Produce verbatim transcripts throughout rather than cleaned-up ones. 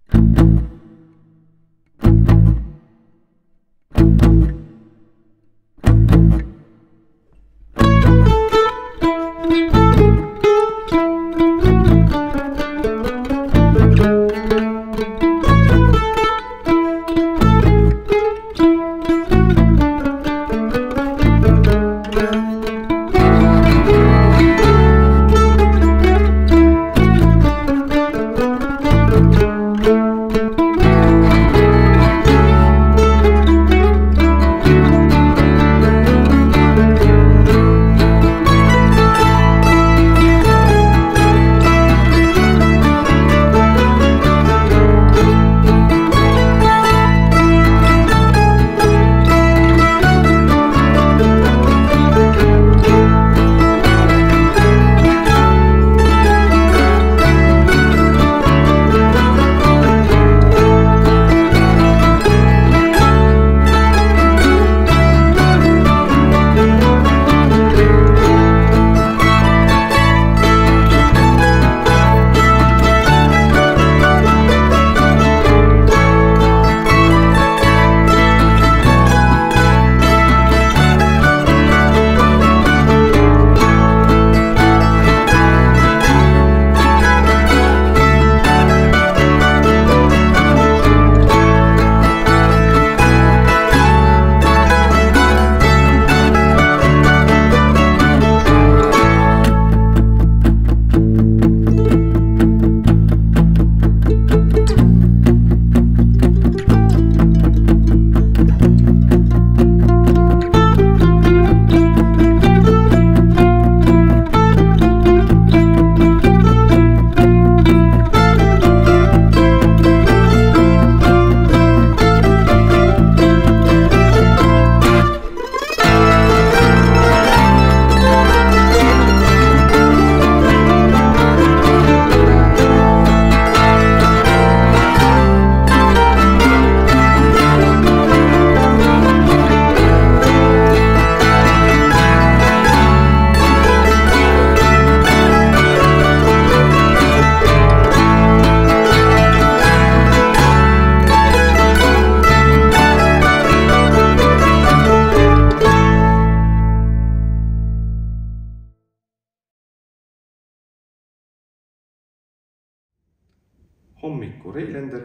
Hommiku Reilender,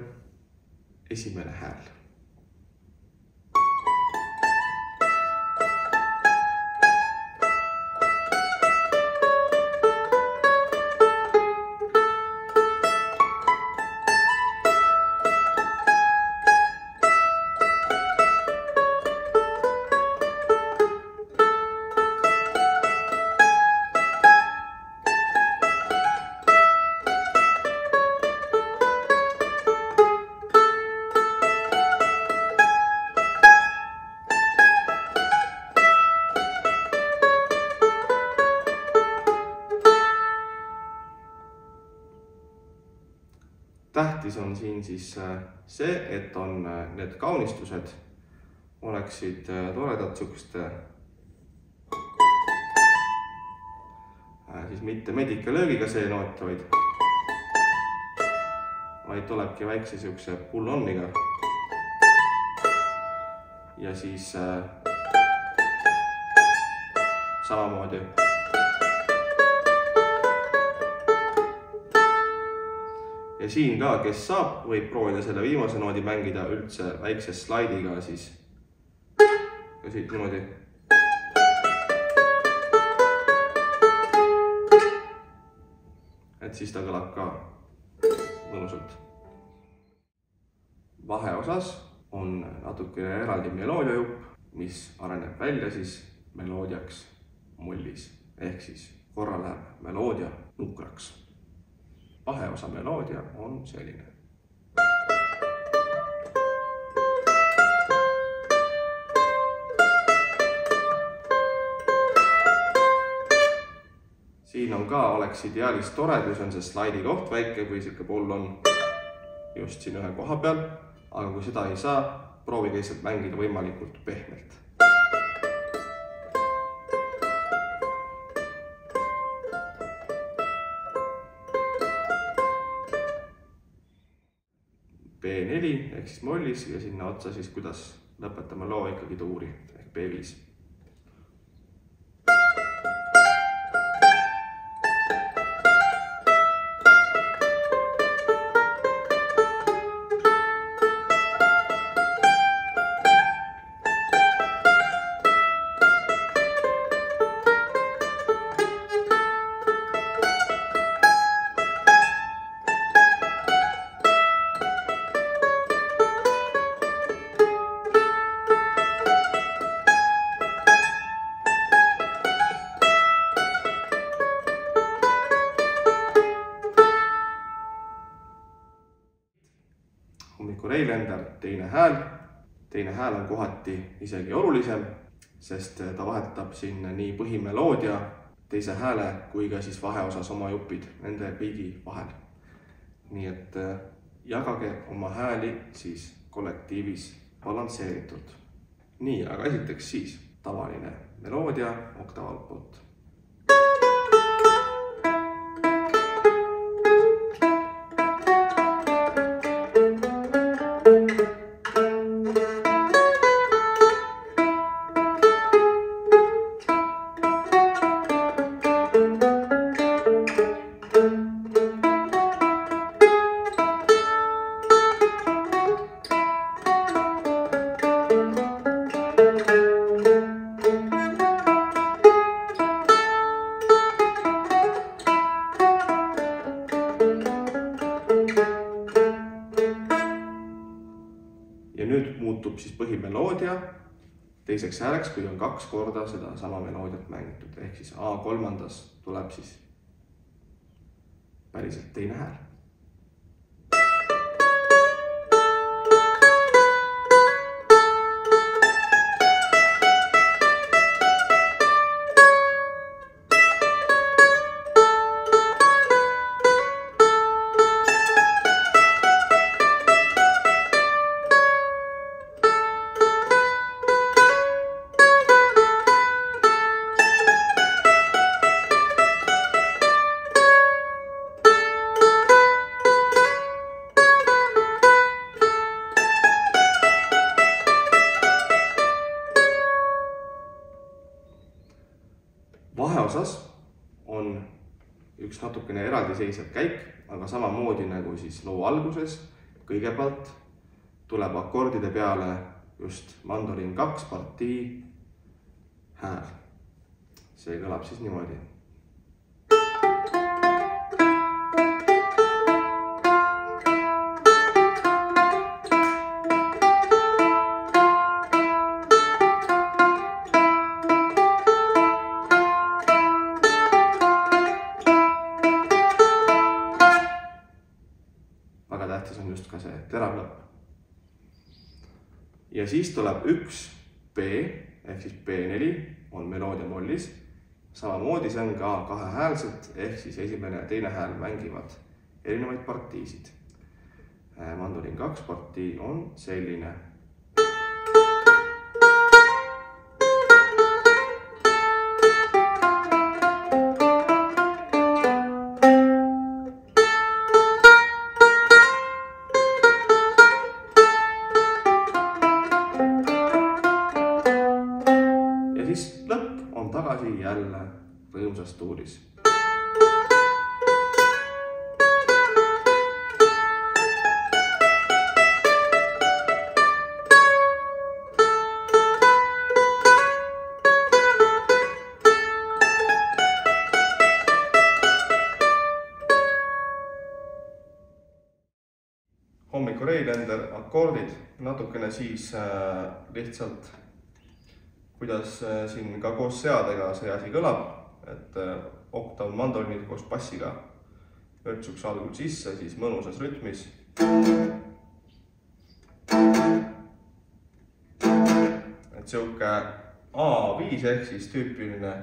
esimene hääl. Tähtis on siin siis see, et on need kaunistused oleksid toredad sihukest siis mitte medika löögiga see noot, vaid vaid tulebki väikse sihukese pull-on'iga ja siis samamoodi ja siin ka, kes saab, võib proovida selle viimase noodi mängida üldse väikse slaidiga siis ja siit niimoodi. Et siis ta kõlab ka mõnusalt. Vaheosas on natuke eraldi meloodiajupp, mis areneb välja siis meloodiaks mullis. Ehk siis korra läheb meloodia nukraks. Vaheosa meloodia on selline. Siin on ka, oleks ideaalis tore, kui see on see slaidi koht väike, kui siuke pull on just siin ühe koha peal, aga kui seda ei saa, proovige lihtsalt mängida võimalikult pehmelt. B neli ehk siis mollis ja sinna otsa siis, kuidas lõpetame loo ikkagi tuuri ehk B viis. Hommiku Reilender, teine hääl. Teine hääl on kohati isegi olulisem, sest ta vahetab siin nii põhimeloodia, teise hääle kui ka siis vaheosas oma jupid nende kõigi vahel. Nii et jagage oma hääli siis kollektiivis balansseeritult. Nii, aga esiteks siis tavaline meloodia oktavalt poolt. Ja nüüd muutub siis põhimeloodia teiseks hääleks, kui on kaks korda seda sama meloodiat mängitud. Ehk siis A kolmandas tuleb siis päriselt teine hääl. Vaheosas on üks natukene eraldiseisev käik, aga samamoodi nagu siis loo alguses. Kõigepealt tuleb akordide peale just mandoliin kaks partii hääl. See kõlab siis niimoodi. Väga tähtis on just ka see terav lõpp. Ja siis tuleb üks B ehk siis B neli on meloodia mollis. Samamoodi see on ka kahehäälselt ehk siis esimene ja teine hääl mängivad erinevaid partiisid. Mandoliin kaks partii on selline. Ja siis lõpp on tagasi jälle rõõmsas tuulis. Hommiku Reilender akordid, natukene siis äh, lihtsalt, kuidas äh, siin ka koos seadega see asi kõlab, et äh, oktav mandoliinid koos bassiga vörtsuks algul sisse, siis mõnusas rütmis. Et siuke A viis ehk siis tüüpiline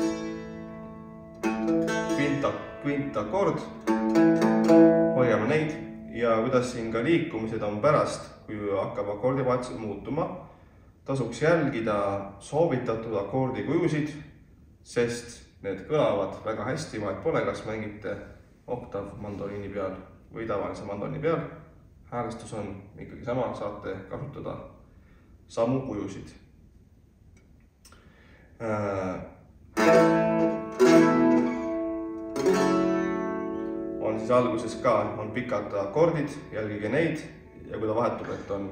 kvinta, kvintakord, hoiame neid. Ja kuidas siin ka liikumised on pärast, kui hakkab akordivahetusel muutuma, tasuks jälgida soovitatud akordikujusid, sest need kõlavad väga hästi, vahet pole, kas mängite oktav mandoliini peal või tavalise mandoliini peal. häälestus on ikkagi sama, saate kasutada samu kujusid. On siis alguses ka on pikad akordid, jälgige neid ja kui ta vahetub, et on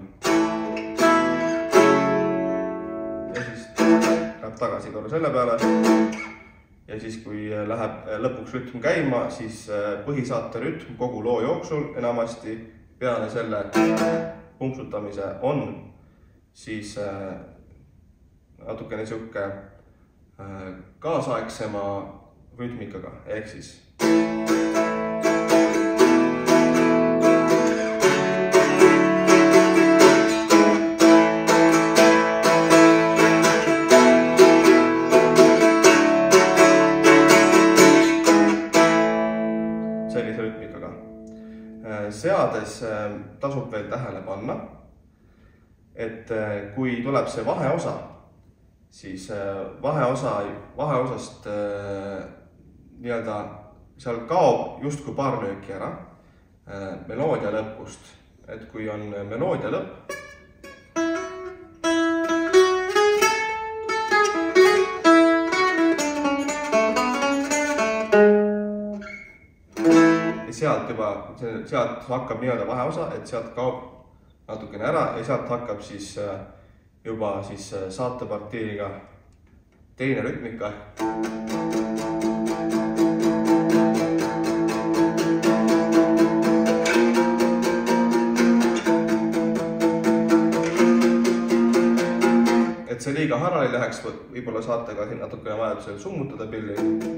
ja siis läheb tagasi korra selle peale ja siis kui läheb lõpuks rütm käima, siis põhisaate rütm kogu loo jooksul enamasti peale selle pumpsutamise on siis natukene sihuke kaasaegsema rütmikaga, ehk siis sellise rütmikaga. Seades tasub veel tähele panna, et kui tuleb see vaheosa, siis vaheosa, vaheosast nii-öelda seal kaob justkui paar lööki ära meloodia lõpust. Et kui on meloodia lõpp, ja sealt juba, sealt hakkab nii-öelda vaheosa, et sealt kaob natukene ära ja sealt hakkab siis juba siis saatepartiiga teine rütmika. Et see liiga harali läheks, võib-olla saate ka siin natukene vajadusel summutada pilli.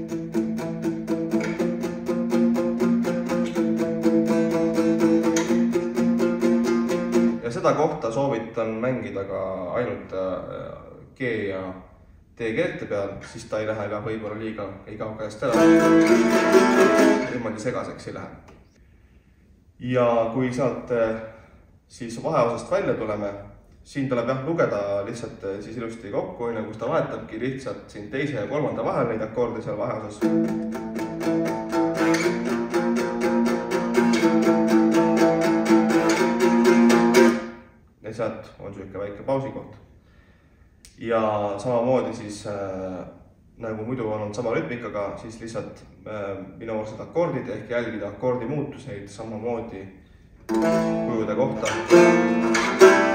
Seda kohta soovitan mängida ka ainult G ja D keelte peal, siis ta ei lähe ka võib-olla liiga igav käest ära. Niimoodi segaseks ei lähe. Ja kui sealt siis vaheosast välja tuleme, siin tuleb jah lugeda lihtsalt siis ilusti kokku, kus ta vahetabki lihtsalt siin teise ja kolmanda vahel neid akorde seal vaheosas. Sealt on selline väike pausi koht. Ja samamoodi siis äh, nagu muidu on sama rütmikaga, siis lihtsalt äh, minoorsed akordid ehk jälgida akordi muutuseid samamoodi kujude kohta.